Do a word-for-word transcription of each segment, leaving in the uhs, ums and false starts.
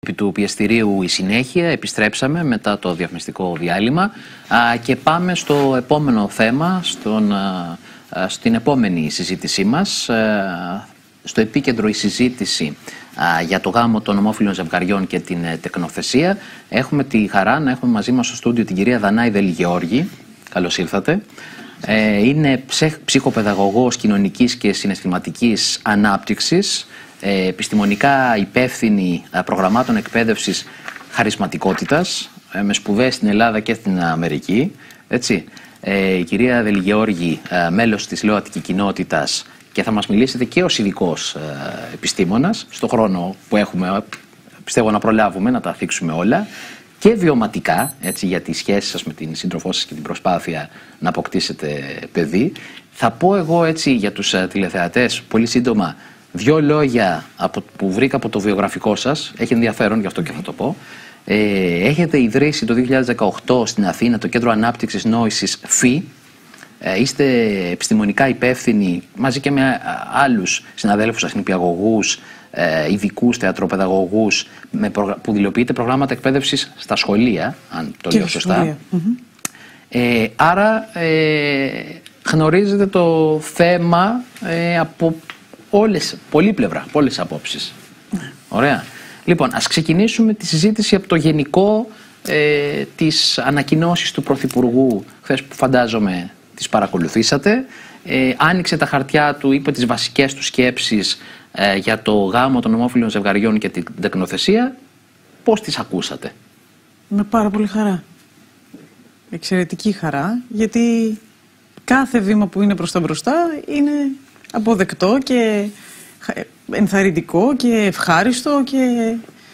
του πιεστηρίου η συνέχεια, επιστρέψαμε μετά το διαφημιστικό διάλειμμα α, και πάμε στο επόμενο θέμα, στον, α, α, στην επόμενη συζήτησή μας. Α, στο επίκεντρο η συζήτηση α, για το γάμο των ομόφυλων ζευγαριών και την ε, τεκνοθεσία. Έχουμε τη χαρά να έχουμε μαζί μας στο στούντιο την κυρία Δανάη Δελιγεώργη. Καλώς ήρθατε. Ε, είναι ψυχοπαιδαγωγός κοινωνικής και συναισθηματικής ανάπτυξης, ε, επιστημονικά υπεύθυνη προγραμμάτων εκπαίδευσης χαρισματικότητας, ε, με σπουδές στην Ελλάδα και στην Αμερική. Έτσι. Ε, η κυρία Δελιγεώργη, ε, μέλος της ΛΟΑΤΚΙ κοινότητας, και θα μας μιλήσετε και ως ειδικός ε, επιστήμονας, στον χρόνο που έχουμε, πιστεύω να προλάβουμε να τα θίξουμε όλα, και βιωματικά, έτσι, για τη σχέση σας με την σύντροφό σας και την προσπάθεια να αποκτήσετε παιδί. Θα πω εγώ, έτσι, για τους uh, τηλεθεατές, πολύ σύντομα, δύο λόγια από, που βρήκα από το βιογραφικό σας. Έχει ενδιαφέρον, γι' αυτό και θα το πω. Ε, έχετε ιδρύσει το δύο χιλιάδες δεκαοκτώ στην Αθήνα το Κέντρο Ανάπτυξης Νόησης ΦΥ. Ε, είστε επιστημονικά υπεύθυνοι μαζί και με άλλους συναδέλφους σας, νηπιαγωγούς, ε, ειδικούς θεατροπαιδαγωγούς, με προγρα... που δηλοποιείτε προγράμματα εκπαίδευσης στα σχολεία, αν το και λέω σωστά. Mm-hmm. ε, άρα ε, γνωρίζετε το θέμα ε, από όλες, πολλή πλευρά, από όλες τις απόψεις. Mm. Ωραία. Λοιπόν, ας ξεκινήσουμε τη συζήτηση από το γενικό ε, της ανακοινώσεις του Πρωθυπουργού, χθες, που φαντάζομαι τις παρακολουθήσατε. Ε, άνοιξε τα χαρτιά του, είπε τις βασικές του σκέψεις ε, για το γάμο των ομόφυλων ζευγαριών και την τεκνοθεσία. Πώς τις ακούσατε? Με πάρα πολύ χαρά. Εξαιρετική χαρά, γιατί κάθε βήμα που είναι προς τα μπροστά είναι αποδεκτό και ενθαρρυντικό και ευχάριστο και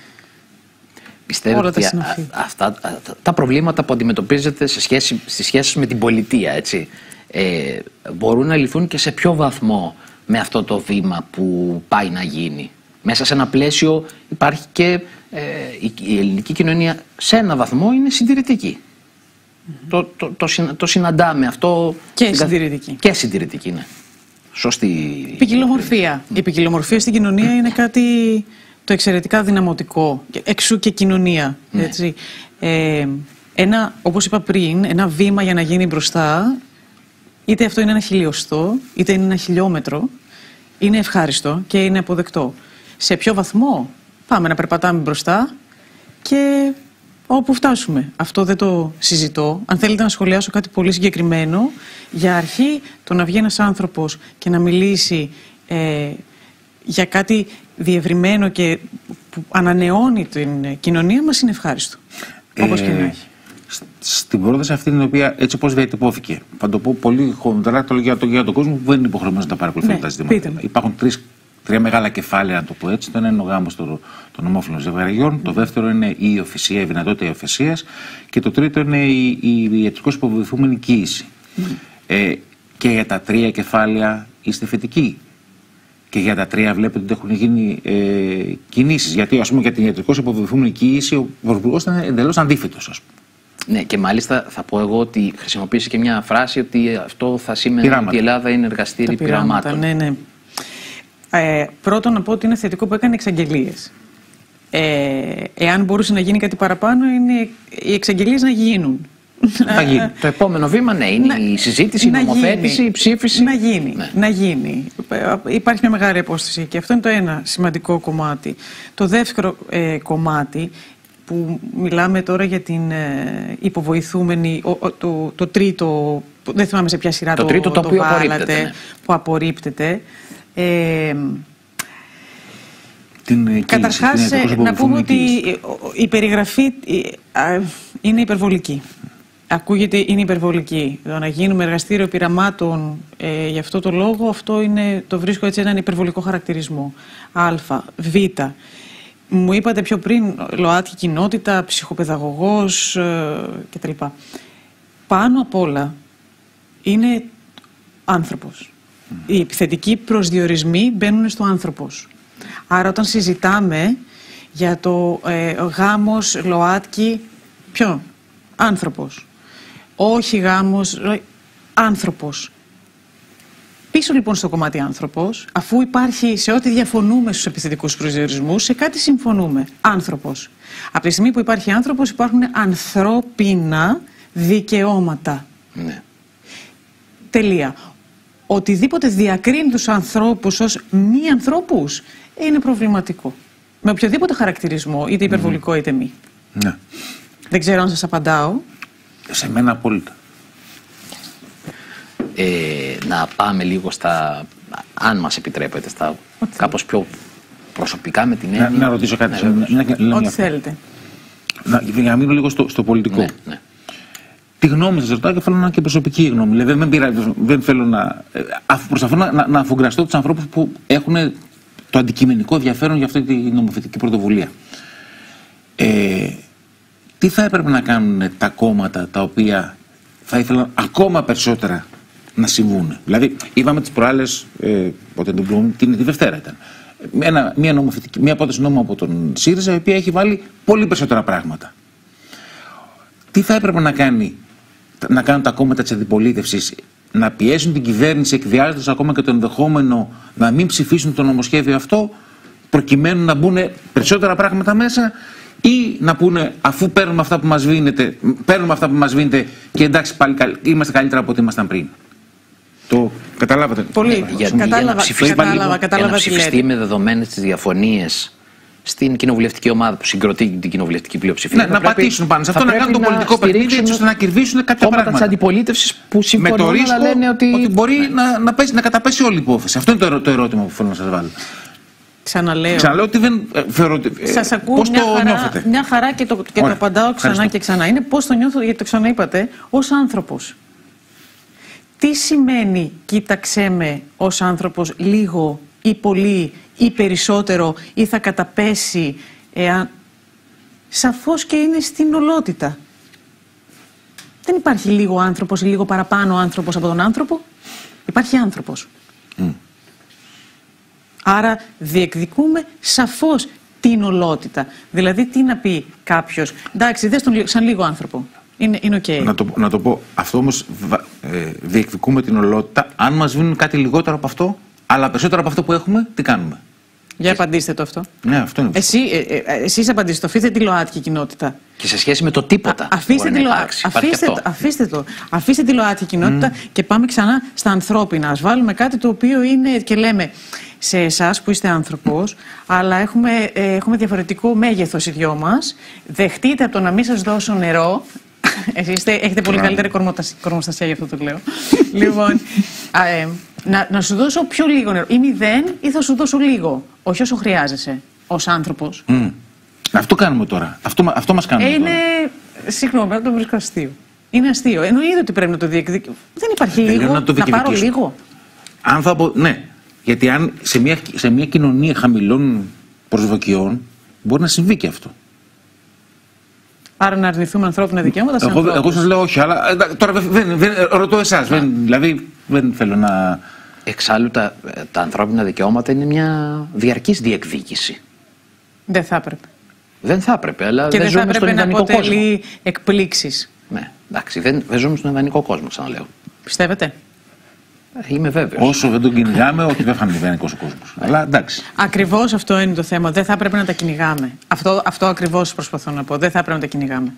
πιστεύω όλα ότι τα α, αυτά α, τα προβλήματα που αντιμετωπίζετε σε σχέση, στις σχέσεις με την πολιτεία, έτσι, ε, μπορούν να λυθούν και σε ποιο βαθμό με αυτό το βήμα που πάει να γίνει? Μέσα σε ένα πλαίσιο υπάρχει και ε, η, η ελληνική κοινωνία σε ένα βαθμό είναι συντηρητική. Mm-hmm. το, το, το, το, το συναντάμε αυτό. Και στην, συντηρητική. Και συντηρητική, ναι. Σωστή. Η ποικιλομορφία. Mm. Η ποικιλομορφία στην κοινωνία mm. είναι κάτι το εξαιρετικά δυναμωτικό. Εξού και κοινωνία. Mm. Έτσι. Ε, ένα, όπως είπα πριν, ένα βήμα για να γίνει μπροστά, είτε αυτό είναι ένα χιλιοστό, είτε είναι ένα χιλιόμετρο, είναι ευχάριστο και είναι αποδεκτό. Σε ποιο βαθμό πάμε να περπατάμε μπροστά και όπου φτάσουμε. Αυτό δεν το συζητώ. Αν θέλετε να σχολιάσω κάτι πολύ συγκεκριμένο, για αρχή το να βγει ένας άνθρωπος και να μιλήσει ε, για κάτι διευρυμένο και που ανανεώνει την κοινωνία μας είναι ευχάριστο. Ε, όπως και να έχει. Στην πρόταση αυτή, την οποία έτσι όπως διατυπώθηκε, θα το πω πολύ χοντρά για, το, για τον κόσμο που δεν είναι υποχρεωμένος να τα παρακολουθεί, ναι, τα ζητήματα. Υπάρχουν τρεις, τρία μεγάλα κεφάλαια, να το πω έτσι. Το ένα είναι ο γάμος των, των ομόφυλων ζευγαριών, mm. το δεύτερο είναι η υιοθεσία, η δυνατότητα υιοθεσίας, και το τρίτο είναι η, η ιατρικώς υποβοηθούμενη κοίηση. Mm. Ε, και για τα τρία κεφάλαια είστε θετικοί? Και για τα τρία βλέπετε ότι έχουν γίνει ε, κινήσεις? Γιατί, ας πούμε, για την ιατρικώς υποβοηθούμενη κοίηση ο Πρωθυπουργός ήταν εντελώς αντίθετος, ας πούμε. Ναι, και μάλιστα θα πω εγώ ότι χρησιμοποίησε και μια φράση ότι αυτό θα σημαίνει πειράματα. Ότι η Ελλάδα είναι εργαστήρι πειραμάτων. Ναι, ναι. Ε, πρώτον, να πω ότι είναι θετικό που έκανε εξαγγελίες. Ε, εάν μπορούσε να γίνει κάτι παραπάνω, είναι οι εξαγγελίες να γίνουν. Θα γίνει. Το επόμενο βήμα, ναι, είναι να, η συζήτηση, η νομοθέτηση, γίνει, η ψήφιση. Να γίνει, ναι. να γίνει. Υπάρχει μια μεγάλη απόσταση και αυτό είναι το ένα σημαντικό κομμάτι. Το δεύτερο ε, κομμάτι, που μιλάμε τώρα για την ε, υποβοηθούμενη, ο, ο, το, το τρίτο, δεν θυμάμαι σε ποια σειρά το, το, τρίτο, το, το οποίο βάλατε, απορρίπτεται, ναι. που απορρίπτεται. Ε, την καταρχάς, την να πούμε ότι η περιγραφή είναι υπερβολική. Ακούγεται, είναι υπερβολική. Το να γίνουμε εργαστήριο πειραμάτων ε, για αυτό το λόγο, αυτό είναι, το βρίσκω έτσι έναν υπερβολικό χαρακτηρισμό. Α, Β. Μου είπατε πιο πριν ΛΟΑΤΚΙ κοινότητα, ψυχοπαιδαγωγός ε, κτλ. Πάνω απ' όλα είναι άνθρωπος. Mm. Οι επιθετικοί προσδιορισμοί μπαίνουν στο άνθρωπος. Άρα όταν συζητάμε για το ε, γάμος, ΛΟΑΤΚΙ, ποιο? Άνθρωπος. Όχι γάμος, άνθρωπος. Πίσω λοιπόν στο κομμάτι άνθρωπος, αφού υπάρχει σε ό,τι διαφωνούμε στους επιθετικούς προσδιορισμούς, σε κάτι συμφωνούμε. Άνθρωπος. Από τη στιγμή που υπάρχει άνθρωπος, υπάρχουν ανθρώπινα δικαιώματα. Ναι. Τελεία. Οτιδήποτε διακρίνει τους ανθρώπους ως μη ανθρώπους είναι προβληματικό. Με οποιοδήποτε χαρακτηρισμό, είτε υπερβολικό είτε μη. Ναι. Δεν ξέρω αν σας απαντάω. Σε μένα απόλυτα. Ε, να πάμε λίγο στα, αν μας επιτρέπετε, στα Ό,τι κάπως πιο προσωπικά με την έννοια. Να, να ρωτήσω κάτι. Ναι, να, να, να, Ό,τι θέλετε. Να, για να μείνω λίγο στο, στο πολιτικό. Ναι, ναι. Τη γνώμη σας ρωτάω και θέλω να είναι και προσωπική γνώμη. Δηλαδή δεν, πειρα, δεν θέλω να. Προσπαθώ να, να, να αφουγκραστώ τους ανθρώπους που έχουν το αντικειμενικό ενδιαφέρον για αυτή τη νομοθετική πρωτοβουλία. Ε, τι θα έπρεπε να κάνουν τα κόμματα τα οποία θα ήθελαν ακόμα περισσότερα να συμβούν? Δηλαδή, είπαμε τις προάλλες, ε, πότε την, την, τη Δευτέρα ήταν, ένα, μια, νομοθετική, μια πρόταση νόμου από τον ΣΥΡΙΖΑ, η οποία έχει βάλει πολύ περισσότερα πράγματα. Τι θα έπρεπε να, κάνει, να κάνουν τα κόμματα της αντιπολίτευσης? Να πιέσουν την κυβέρνηση, εκβιάζοντας ακόμα και το ενδεχόμενο να μην ψηφίσουν το νομοσχέδιο αυτό, προκειμένου να μπουν περισσότερα πράγματα μέσα, ή να πούνε, αφού παίρνουμε αυτά που μας δίνετε, παίρνουμε αυτά που μας δίνετε και εντάξει, πάλι είμαστε καλύτερα από ό,τι ήμασταν πριν. Το καταλάβατε? Πολύ. Για, για, κατάλαβα, για να ψηφιστεί, κατάλαβα, κατάλαβα για να ψηφιστεί με δεδομένες τις διαφωνίες στην κοινοβουλευτική ομάδα που συγκροτεί την κοινοβουλευτική πλειοψηφία. Ναι, να πρέπει, πατήσουν πάνω σε αυτό, να κάνουν το πολιτικό παιχνίδι έτσι ώστε να κερδίσουν κάποια πράγματα. Της αντιπολίτευσης που συμφωνούν, με το ρίσκο αλλά λένε ότι, ότι μπορεί ναι. να, να, πέσει, να καταπέσει όλη η υπόθεση. Αυτό είναι το, ερώ, το ερώτημα που θέλω να σας βάλω. Ξαναλέω. Ξαναλέω ότι δεν. Θεωρώ, σας ακούω πώς μια, το χαρά, νιώθετε? Μια χαρά και το, και το απαντάω ξανά Ευχαριστώ. και ξανά. Είναι πώς το νιώθω, γιατί το ξαναείπατε, ως άνθρωπος. Τι σημαίνει κοίταξέ με ως άνθρωπος λίγο ή πολύ ή περισσότερο ή θα καταπέσει εάν... Σαφώς και είναι στην ολότητα. Δεν υπάρχει λίγο άνθρωπος ή λίγο παραπάνω άνθρωπος από τον άνθρωπο. Υπάρχει άνθρωπος. Mm. Άρα διεκδικούμε σαφώς την ολότητα. Δηλαδή τι να πει κάποιος, εντάξει δες τον σαν λίγο άνθρωπο. Είναι, είναι okay. Να το, να το πω, αυτό όμως ε, διεκδικούμε την ολότητα. Αν μας δίνουν κάτι λιγότερο από αυτό, αλλά περισσότερο από αυτό που έχουμε, τι κάνουμε? Για και... απαντήστε το αυτό. Ναι, αυτό είναι. Εσύ, ε, ε, εσείς απαντήστε το, αφήστε τη ΛΟΑΤΚΙ κοινότητα. Και σε σχέση με το τίποτα. Α, αφήστε, τη λο... αφήστε, το, αφήστε το. Αφήστε τη ΛΟΑΤΚΙ κοινότητα mm. και πάμε ξανά στα ανθρώπινα. Ας βάλουμε κάτι το οποίο είναι και λέμε σε εσάς που είστε άνθρωπος, αλλά έχουμε, ε, έχουμε διαφορετικό μέγεθος οι δυο μας. Δεχτείτε από το να μην σας δώσω νερό. Εσείς έχετε πολύ καλύτερη κορμοστασία, γι' αυτό το λέω. Λοιπόν, α, ε, να, να σου δώσω πιο λίγο νερό. Ή μηδέν, ή θα σου δώσω λίγο. Όχι όσο χρειάζεσαι, ως άνθρωπος. Mm. Αυτό κάνουμε τώρα. Αυτό, αυτό μας κάνουμε. Ε, είναι. Τώρα. Συγγνώμη, να το βρίσκω αστείο. Είναι αστείο. Εννοείται ότι πρέπει να το διεκδικήσω. Δεν υπάρχει λίγο. Να, να πάρω λίγο. Αν θα πω, ναι. Γιατί αν σε μια, σε μια κοινωνία χαμηλών προσδοκιών μπορεί να συμβεί και αυτό. Άρα να αρνηθούμε ανθρώπινα δικαιώματα σε εγώ, ανθρώπους. Εγώ σας λέω όχι, αλλά τώρα δεν, δεν, ρωτώ εσάς. Δεν, δηλαδή δεν θέλω να... Εξάλλου τα, τα ανθρώπινα δικαιώματα είναι μια διαρκής διεκδίκηση. Δεν θα έπρεπε. Δεν θα έπρεπε, αλλά και δεν, δεν ζούμε στον ιδανικό κόσμο. Και δεν θα έπρεπε να αποτελεί εκπλήξεις. Ναι, εντάξει, δεν, δεν ζούμε στον ιδανικό κόσμο, ξαναλέω. Πιστεύετε? Είμαι βέβαιος. Όσο δεν τον κυνηγάμε, όχι δεν θα είναι ιδανικός ο κόσμος. Αλλά εντάξει. Ακριβώς αυτό είναι το θέμα. Δεν θα έπρεπε να τα κυνηγάμε. Αυτό, αυτό ακριβώς προσπαθώ να πω. Δεν θα έπρεπε να τα κυνηγάμε.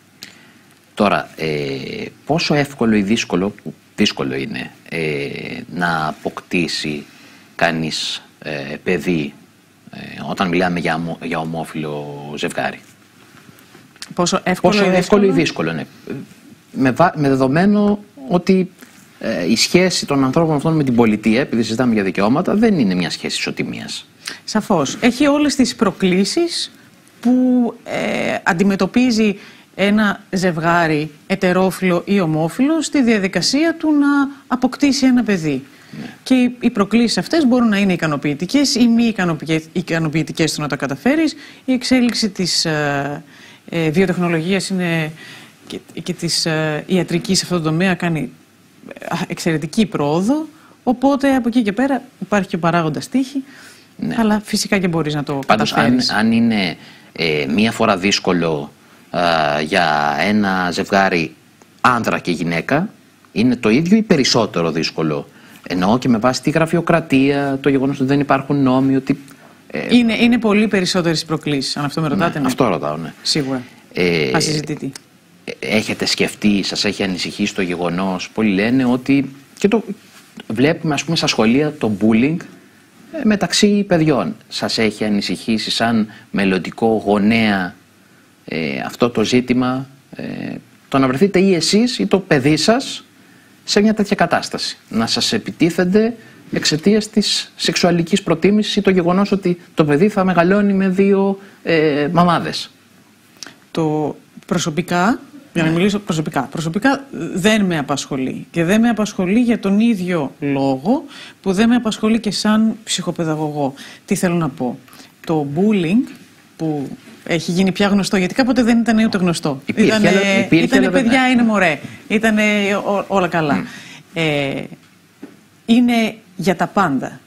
Τώρα, ε, πόσο εύκολο ή δύσκολο, δύσκολο είναι ε, να αποκτήσει κανείς ε, παιδί ε, όταν μιλάμε για, για ομόφυλο ζευγάρι? Πόσο εύκολο, πόσο ή, εύκολο δύσκολο? ή δύσκολο, ναι. Με, με δεδομένο ότι ε, η σχέση των ανθρώπων αυτών με την πολιτεία, επειδή συζητάμε για δικαιώματα, δεν είναι μια σχέση ισοτιμίας. Σαφώς. Έχει όλες τις προκλήσεις που ε, αντιμετωπίζει ένα ζευγάρι ετερόφιλο ή ομόφιλο στη διαδικασία του να αποκτήσει ένα παιδί. Ναι. Και οι προκλήσεις αυτές μπορούν να είναι ικανοποιητικές ή μη ικανοποιητικές στο να τα καταφέρεις. Η εξέλιξη της ε, ε, βιοτεχνολογίας είναι και, και της ε, ιατρικής σε αυτό το τομέα κάνει εξαιρετική πρόοδο. Οπότε από εκεί και πέρα υπάρχει και ο παράγοντας τύχη. Ναι. Αλλά φυσικά και μπορείς να το Πάντως, καταφέρεις. Αν, αν είναι ε, μία φορά δύσκολο ε, για ένα ζευγάρι άντρα και γυναίκα, είναι το ίδιο ή περισσότερο δύσκολο Εννοώ και με βάση τη γραφειοκρατία, το γεγονός ότι δεν υπάρχουν νόμοι, ότι... Ε, είναι, είναι πολύ περισσότερες προκλήσεις, αν αυτό με ρωτάτε. Ναι, ναι. Αυτό ρωτάω, ναι. Σίγουρα. Ε, Ασυζητητή. Έχετε σκεφτεί, σας έχει ανησυχήσει το γεγονός, πολλοί λένε ότι, και το βλέπουμε ας πούμε στα σχολεία, το bullying μεταξύ παιδιών. Σας έχει ανησυχήσει σαν μελλοντικό γονέα ε, αυτό το ζήτημα, ε, το να βρεθείτε ή εσείς ή το παιδί σας σε μια τέτοια κατάσταση? Να σας επιτίθενται εξαιτίας της σεξουαλικής προτίμησης ή το γεγονός ότι το παιδί θα μεγαλώνει με δύο ε, μαμάδες? Το προσωπικά, για να μιλήσω προσωπικά, προσωπικά δεν με απασχολεί. Και δεν με απασχολεί για τον ίδιο λόγο που δεν με απασχολεί και σαν ψυχοπαιδαγωγό. Τι θέλω να πω? Το bullying που έχει γίνει πια γνωστό, γιατί κάποτε δεν ήταν ούτε γνωστό. Υπήρχε, ήτανε, υπήρχε, ήτανε παιδιά, ναι. είναι μωρέ. Ήτανε ό, όλα καλά. Mm. Ε, είναι για τα πάντα.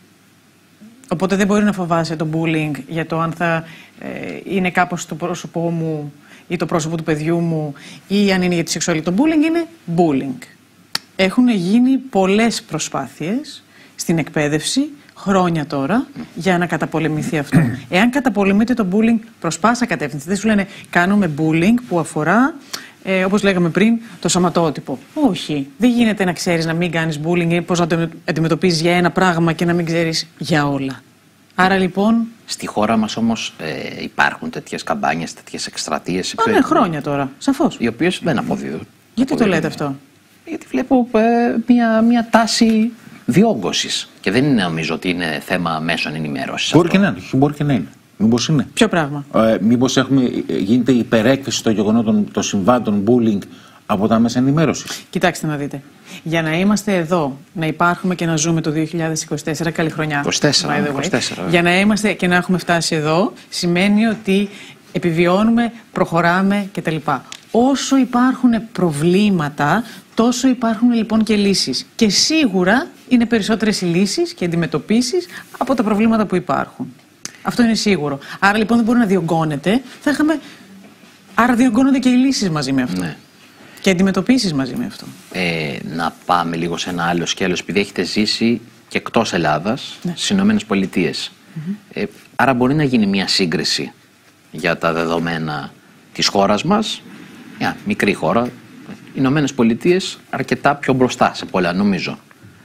Οπότε δεν μπορεί να φοβάσαι το bullying για το αν θα ε, είναι κάπως το πρόσωπό μου ή το πρόσωπο του παιδιού μου ή αν είναι για τη σεξουαλική. Το bullying είναι bullying. Έχουν γίνει πολλές προσπάθειες στην εκπαίδευση, χρόνια τώρα, για να καταπολεμηθεί αυτό. Εάν καταπολεμείται το bullying προς πάσα κατεύθυνση, δεν σου λένε κάνουμε bullying που αφορά, ε, όπως λέγαμε πριν, το σωματότυπο. Όχι. Δεν γίνεται να ξέρεις να μην κάνεις bullying ή πώς να το αντιμετωπίζεις για ένα πράγμα και να μην ξέρεις για όλα. Άρα λοιπόν... Στη χώρα μας όμως ε, υπάρχουν τέτοιες καμπάνιες, τέτοιες εκστρατείες. Α, ναι, χρόνια τώρα, σαφώς. Οι οποίες δεν αποδίδουν. Γιατί το λέτε αυτό? Γιατί βλέπω ε, μια, μια τάση διόγκωσης. Και δεν είναι, νομίζω ότι είναι θέμα μέσων ενημέρωσης. Μπορεί και να είναι. Μπορεί και να είναι. Μήπως είναι. Ποιο πράγμα? Ε, μήπως έχουμε, γίνεται υπερέκθεση των γεγονότων, των συμβάντων bullying από τα μέσα ενημέρωσης? Κοιτάξτε να δείτε. Για να είμαστε εδώ, να υπάρχουμε και να ζούμε το δύο χιλιάδες είκοσι τέσσερα, καλή χρονιά. είκοσι τέσσερα, είκοσι τέσσερα. Για να είμαστε και να έχουμε φτάσει εδώ, σημαίνει ότι επιβιώνουμε, προχωράμε κτλ. Όσο υπάρχουν προβλήματα, τόσο υπάρχουν λοιπόν και λύσεις. Και σίγουρα είναι περισσότερες οι λύσεις και αντιμετωπίσεις από τα προβλήματα που υπάρχουν. Αυτό είναι σίγουρο. Άρα λοιπόν δεν μπορεί να διωγγώνεται. Θα είχαμε... Άρα διωγγώνονται και οι λύσεις μαζί με αυτό. Ναι. Και αντιμετωπίσεις μαζί με αυτό. Ε, να πάμε λίγο σε ένα άλλο σκέλος, επειδή έχετε ζήσει και εκτός Ελλάδας, ναι, στις Ηνωμένες Πολιτείες. Mm-hmm. Ε, άρα μπορεί να γίνει μια σύγκριση για τα δεδομένα της χώρας μας. Μια μικρή χώρα. Οι Ηνωμένες Πολιτείες αρκετά πιο μπροστά σε πολλά, νομίζω.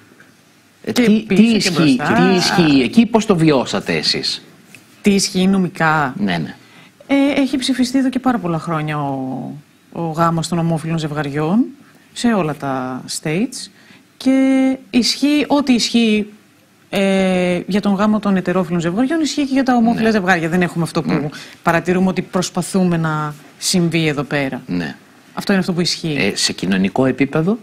Ε, τι, τι, ισχύει, τι ισχύει εκεί, πώς το βιώσατε εσείς? Τι ισχύει νομικά? Ναι, ναι. Ε, έχει ψηφιστεί εδώ και πάρα πολλά χρόνια ο, ο γάμος των ομόφυλων ζευγαριών σε όλα τα states και ισχύει, ό,τι ισχύει ε, για τον γάμο των ετερόφυλων ζευγαριών ισχύει και για τα ομόφυλα, ναι, ζευγάρια. Δεν έχουμε αυτό που, ναι, παρατηρούμε ότι προσπαθούμε να συμβεί εδώ πέρα. Ναι. Αυτό είναι αυτό που ισχύει. Ε, σε κοινωνικό επίπεδο?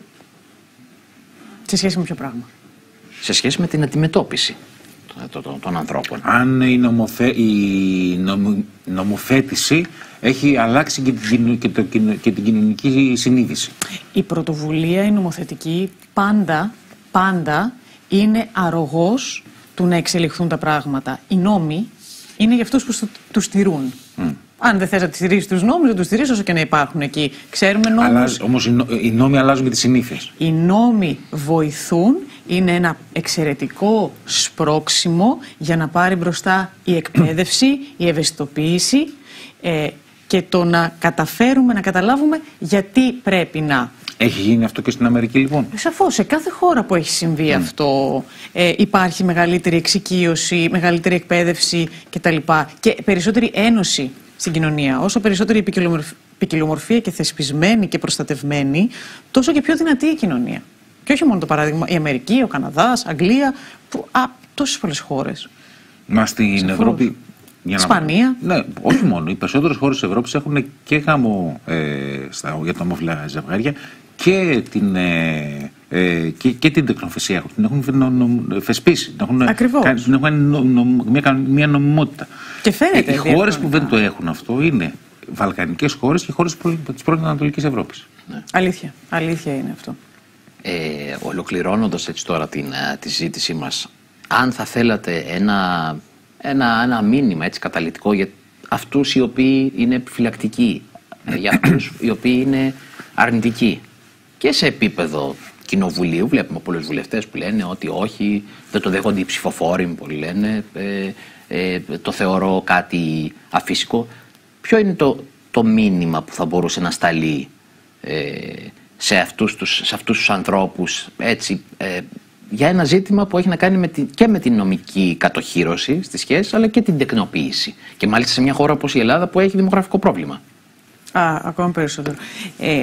Σε σχέση με ποιο πράγμα? Σε σχέση με την αντιμετώπιση των ανθρώπων. Αν η, νομοθε... η νομο... νομοθέτηση έχει αλλάξει και την... Και, το... και την κοινωνική συνείδηση. Η πρωτοβουλία, η νομοθετική, πάντα, πάντα είναι αρρωγός του να εξελιχθούν τα πράγματα. Οι νόμοι είναι για αυτούς που τους στηρούν. Mm. Αν δεν θες να στηρίσεις τους νόμους, δεν τους στηρίσεις όσο και να υπάρχουν εκεί. Ξέρουμε νόμους... Αλλάζει, όμως οι, νο... οι νόμοι αλλάζουν με τις συνήθειες. Οι νόμοι βοηθούν, είναι ένα εξαιρετικό σπρώξιμο για να πάρει μπροστά η εκπαίδευση, η ευαισθητοποίηση ε, και το να καταφέρουμε να καταλάβουμε γιατί πρέπει να. Έχει γίνει αυτό και στην Αμερική λοιπόν? Σαφώς, σε κάθε χώρα που έχει συμβεί mm. αυτό ε, υπάρχει μεγαλύτερη εξοικείωση, μεγαλύτερη εκπαίδευση κτλ. Και περισσότερη ένωση στην κοινωνία. Όσο περισσότερη ποικιλομορφία και θεσπισμένη και προστατευμένη, τόσο και πιο δυνατή η κοινωνία. Και όχι μόνο το παράδειγμα η Αμερική, ο Καναδάς, Αγγλία, που, α, τόσες πολλές χώρες. Μα στην Σαφώς. Ευρώπη... Για να... Ισπανία. Ναι, όχι μόνο. Οι περισσότερες χώρες της Ευρώπης έχουν και γάμο ε, στα, για τα ομόφυλα ζευγάρια και την, ε, ε, και, και την τεκνοφυσία έχουν. Την έχουν νο, νο, θεσπίσει. Την έχουν, Ακριβώς. Κάνει, την έχουν νο, νο, μια, μια νομιμότητα. Και φαίνεται. Ε, οι χώρες που δεν το έχουν αυτό είναι βαλκανικές χώρες και χώρες της πρώην Ανατολικής Ευρώπης. Ναι. Αλήθεια. Αλήθεια είναι αυτό. Ε, ολοκληρώνοντας έτσι τώρα την, τη συζήτησή μας, αν θα θέλατε ένα, ένα, ένα μήνυμα έτσι καταλυτικό για αυτούς οι οποίοι είναι επιφυλακτικοί, για αυτούς οι οποίοι είναι αρνητικοί και σε επίπεδο κοινοβουλίου. Βλέπουμε πολλούς βουλευτές που λένε ότι όχι, δεν το δέχονται οι ψηφοφόροι, πολλοί λένε, ε, ε, το θεωρώ κάτι αφύσικο. Ποιο είναι το, το μήνυμα που θα μπορούσε να σταλεί ε, σε, αυτούς τους, σε αυτούς τους ανθρώπους, έτσι, ε, για ένα ζήτημα που έχει να κάνει με την, και με την νομική κατοχύρωση στις σχέσεις, αλλά και την τεκνοποίηση. Και μάλιστα σε μια χώρα όπως η Ελλάδα που έχει δημογραφικό πρόβλημα. Α, ακόμα περισσότερο. Ε,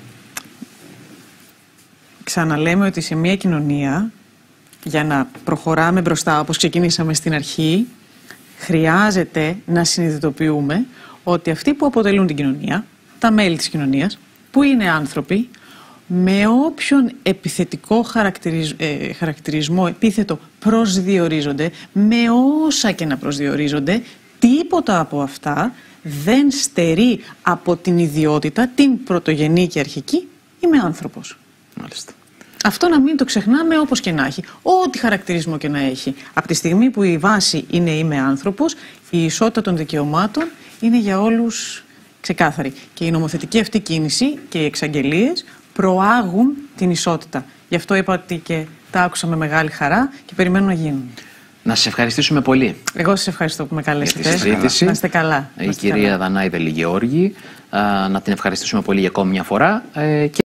ξαναλέμε ότι σε μια κοινωνία, για να προχωράμε μπροστά όπως ξεκινήσαμε στην αρχή, χρειάζεται να συνειδητοποιούμε ότι αυτοί που αποτελούν την κοινωνία, τα μέλη της κοινωνίας, που είναι άνθρωποι, με όποιον επιθετικό χαρακτηρισ... ε, χαρακτηρισμό, επίθετο προσδιορίζονται, με όσα και να προσδιορίζονται, τίποτα από αυτά δεν στερεί από την ιδιότητα, την πρωτογενή και αρχική, είμαι άνθρωπος. Μάλιστα. Αυτό να μην το ξεχνάμε όπως και να έχει, ό,τι χαρακτηρισμό και να έχει. Από τη στιγμή που η βάση είναι είμαι άνθρωπος, η ισότητα των δικαιωμάτων είναι για όλους ξεκάθαρη. Και η νομοθετική αυτή κίνηση και οι εξαγγελίες προάγουν την ισότητα. Γι' αυτό είπα ότι και τα άκουσα με μεγάλη χαρά και περιμένω να γίνουν. Να σας ευχαριστήσουμε πολύ. Εγώ σας ευχαριστώ που με καλέσατε. Για τη συζήτηση. Να είστε καλά. Η κυρία Δανάη Βελιγεώργη, να την ευχαριστήσουμε πολύ για ακόμη μια φορά.